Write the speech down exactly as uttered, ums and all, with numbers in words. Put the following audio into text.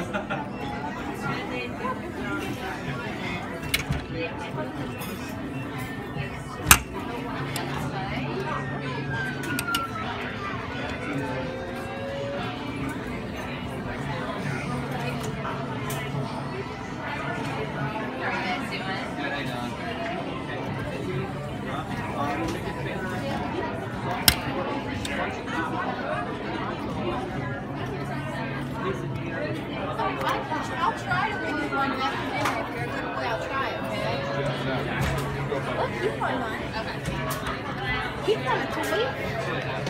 I'll try to bring you one after dinner. If you're a good boy, I'll try, okay? Look, you want one. Okay. Keep them, please.